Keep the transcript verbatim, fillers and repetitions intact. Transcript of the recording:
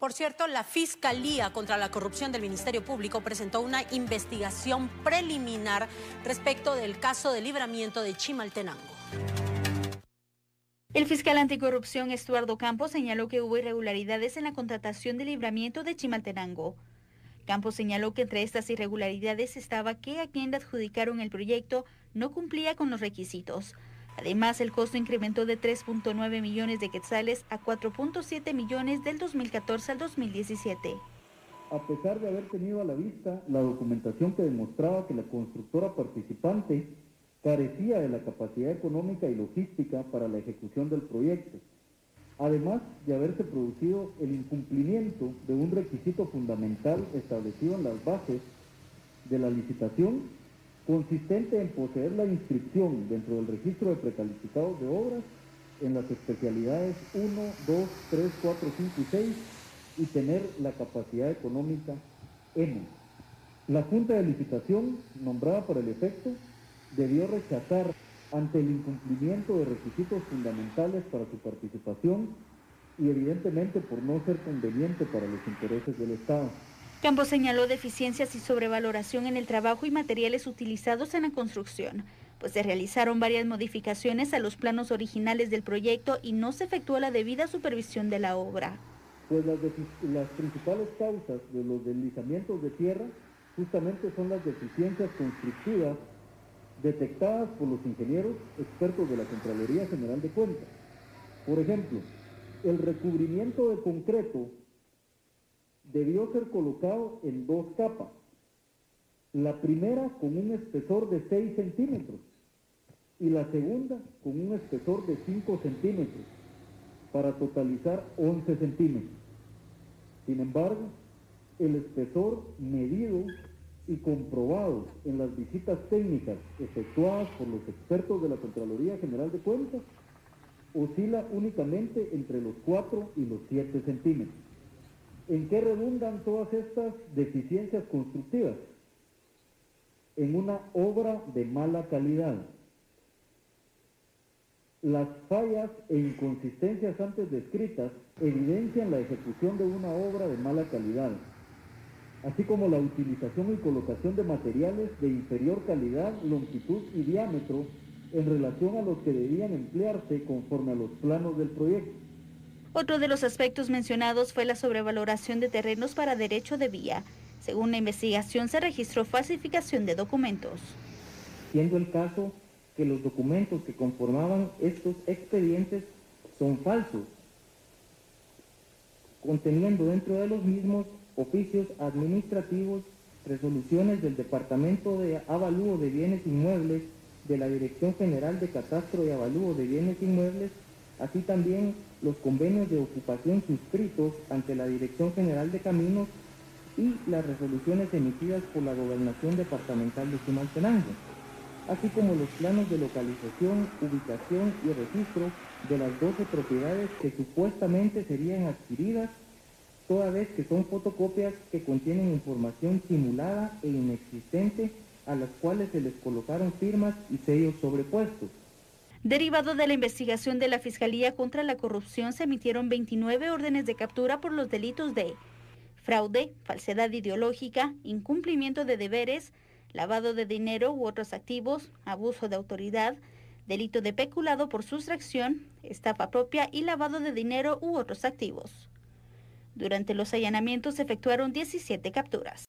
Por cierto, la Fiscalía contra la Corrupción del Ministerio Público presentó una investigación preliminar respecto del caso de libramiento de Chimaltenango. El fiscal anticorrupción Estuardo Campos señaló que hubo irregularidades en la contratación de libramiento de Chimaltenango. Campos señaló que entre estas irregularidades estaba que a quien le adjudicaron el proyecto no cumplía con los requisitos. Además, el costo incrementó de tres punto nueve millones de quetzales a cuatro punto siete millones del dos mil catorce al dos mil diecisiete. A pesar de haber tenido a la vista la documentación que demostraba que la constructora participante carecía de la capacidad económica y logística para la ejecución del proyecto, además de haberse producido el incumplimiento de un requisito fundamental establecido en las bases de la licitación, consistente en poseer la inscripción dentro del registro de precalificados de obras en las especialidades uno, dos, tres, cuatro, cinco y seis y tener la capacidad económica N. La Junta de Licitación, nombrada por el efecto, debió rechazar ante el incumplimiento de requisitos fundamentales para su participación y evidentemente por no ser conveniente para los intereses del Estado. Campos señaló deficiencias y sobrevaloración en el trabajo y materiales utilizados en la construcción, pues se realizaron varias modificaciones a los planos originales del proyecto y no se efectuó la debida supervisión de la obra. Pues las, las principales causas de los deslizamientos de tierra justamente son las deficiencias constructivas detectadas por los ingenieros expertos de la Contraloría General de Cuentas. Por ejemplo, el recubrimiento de concreto debió ser colocado en dos capas. La primera con un espesor de seis centímetros y la segunda con un espesor de cinco centímetros, para totalizar once centímetros. Sin embargo, el espesor medido y comprobado en las visitas técnicas efectuadas por los expertos de la Contraloría General de Cuentas oscila únicamente entre los cuatro y los siete centímetros. ¿En qué redundan todas estas deficiencias constructivas? En una obra de mala calidad. Las fallas e inconsistencias antes descritas evidencian la ejecución de una obra de mala calidad, así como la utilización y colocación de materiales de inferior calidad, longitud y diámetro en relación a los que debían emplearse conforme a los planos del proyecto. Otro de los aspectos mencionados fue la sobrevaloración de terrenos para derecho de vía. Según la investigación, se registró falsificación de documentos. Siendo el caso que los documentos que conformaban estos expedientes son falsos, conteniendo dentro de los mismos oficios administrativos, resoluciones del Departamento de Avalúo de Bienes Inmuebles, de la Dirección General de Catastro y Avalúo de Bienes Inmuebles, así también los convenios de ocupación suscritos ante la Dirección General de Caminos y las resoluciones emitidas por la Gobernación Departamental de Chimaltenango, así como los planos de localización, ubicación y registro de las doce propiedades que supuestamente serían adquiridas, toda vez que son fotocopias que contienen información simulada e inexistente a las cuales se les colocaron firmas y sellos sobrepuestos. Derivado de la investigación de la Fiscalía contra la Corrupción, se emitieron veintinueve órdenes de captura por los delitos de fraude, falsedad ideológica, incumplimiento de deberes, lavado de dinero u otros activos, abuso de autoridad, delito de peculado por sustracción, estafa propia y lavado de dinero u otros activos. Durante los allanamientos se efectuaron diecisiete capturas.